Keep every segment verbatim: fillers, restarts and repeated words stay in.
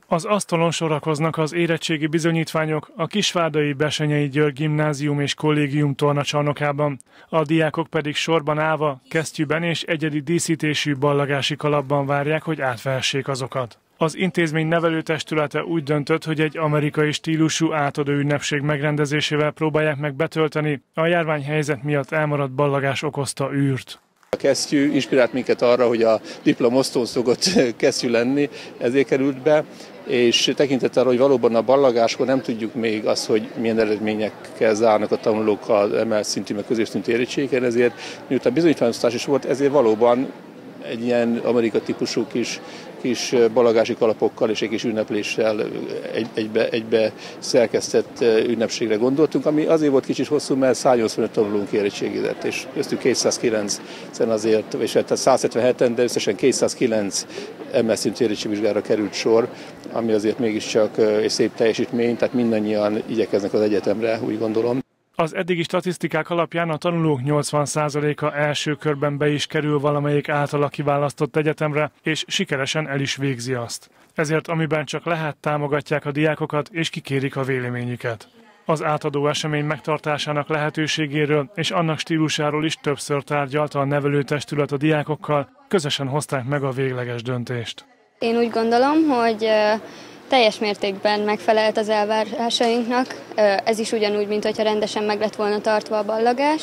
Az asztalon sorakoznak az érettségi bizonyítványok a Kisvárdai Bessenyei György Gimnázium és Kollégium tornacsarnokában. A diákok pedig sorban állva, kesztyűben és egyedi díszítésű ballagási kalapban várják, hogy átvehessék azokat. Az intézmény nevelőtestülete úgy döntött, hogy egy amerikai stílusú átadó ünnepség megrendezésével próbálják meg betölteni a járványhelyzet miatt elmaradt ballagás okozta űrt. A kesztyű inspirált minket arra, hogy a diplomosztón szokott kesztyű lenni, ezért került be, és tekintettel arra, hogy valóban a ballagáskor nem tudjuk még azt, hogy milyen eredményekkel zárnak a tanulók az emelt szintű, meg középszintű érettségen, ezért miután bizonyítványosztás is volt, ezért valóban egy ilyen Amerika típusú kis, kis ballagási kalapokkal és egy kis ünnepléssel egy, egybe, egybe szerkesztett ünnepségre gondoltunk, ami azért volt kicsit hosszú, mert száznyolcvanöt tanulónk érettségizett, és köztük kétszázkilencen azért, és hát százhetvenheten, de összesen kétszázkilenc emelt szintű érettségvizsgára került sor, ami azért mégiscsak egy szép teljesítmény, tehát mindannyian igyekeznek az egyetemre, úgy gondolom. Az eddigi statisztikák alapján a tanulók nyolcvan százaléka első körben be is kerül valamelyik általa kiválasztott egyetemre, és sikeresen el is végzi azt. Ezért amiben csak lehet, támogatják a diákokat és kikérik a véleményüket. Az átadó esemény megtartásának lehetőségéről és annak stílusáról is többször tárgyalta a nevelőtestület a diákokkal, közösen hozták meg a végleges döntést. Én úgy gondolom, hogy teljes mértékben megfelelt az elvárásainknak, ez is ugyanúgy, mint hogyha rendesen meg lett volna tartva a ballagás.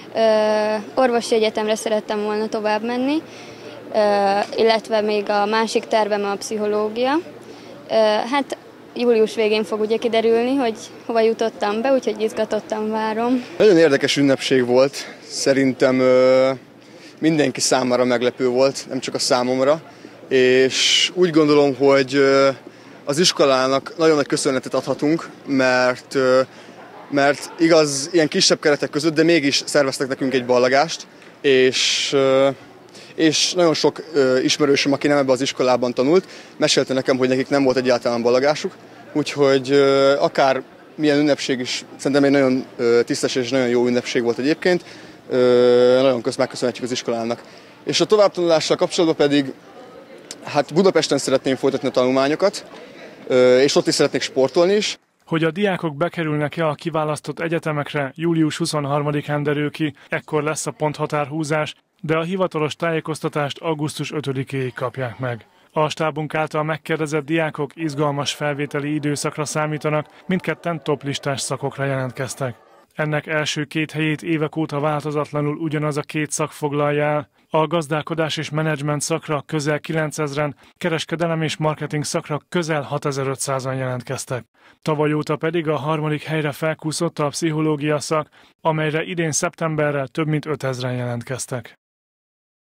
Orvosi egyetemre szerettem volna tovább menni, illetve még a másik tervem a pszichológia. Hát július végén fog ugye kiderülni, hogy hova jutottam be, úgyhogy izgatottan várom. Nagyon érdekes ünnepség volt, szerintem mindenki számára meglepő volt, nem csak a számomra, és úgy gondolom, hogy az iskolának nagyon nagy köszönetet adhatunk, mert, mert igaz, ilyen kisebb keretek között, de mégis szerveztek nekünk egy ballagást, és, és nagyon sok ismerősöm, aki nem ebbe az iskolában tanult, mesélte nekem, hogy nekik nem volt egyáltalán ballagásuk, úgyhogy akár milyen ünnepség is, szerintem egy nagyon tisztességes és nagyon jó ünnepség volt egyébként, nagyon megköszönhetjük az iskolának. És a továbbtanulással kapcsolatban pedig hát Budapesten szeretném folytatni a tanulmányokat, és ott is szeretnék sportolni is. Hogy a diákok bekerülnek-e a kiválasztott egyetemekre, július huszonharmadikán derül ki, ekkor lesz a ponthatárhúzás, de a hivatalos tájékoztatást augusztus ötödikéig kapják meg. A stábunk által megkérdezett diákok izgalmas felvételi időszakra számítanak, mindketten toplistás szakokra jelentkeztek. Ennek első két helyét évek óta változatlanul ugyanaz a két szak foglalja el. A gazdálkodás és menedzsment szakra közel kilencezren, kereskedelem és marketing szakra közel hatezer-ötszázan jelentkeztek. Tavaly óta pedig a harmadik helyre felkúszott a pszichológia szak, amelyre idén szeptemberre több mint ötezren jelentkeztek.